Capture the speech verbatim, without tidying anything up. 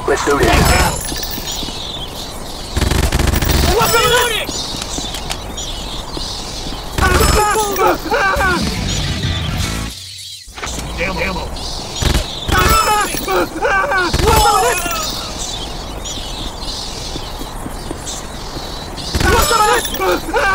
Let's do this. Weapon loaded! Damn ammo! What's